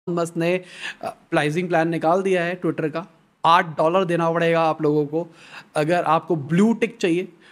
Musk ने pricing plan निकाल दिया है ट्विटर का। $8 देना पड़ेगा आप लोगों को अगर आपको ब्लू टिक चाहिए।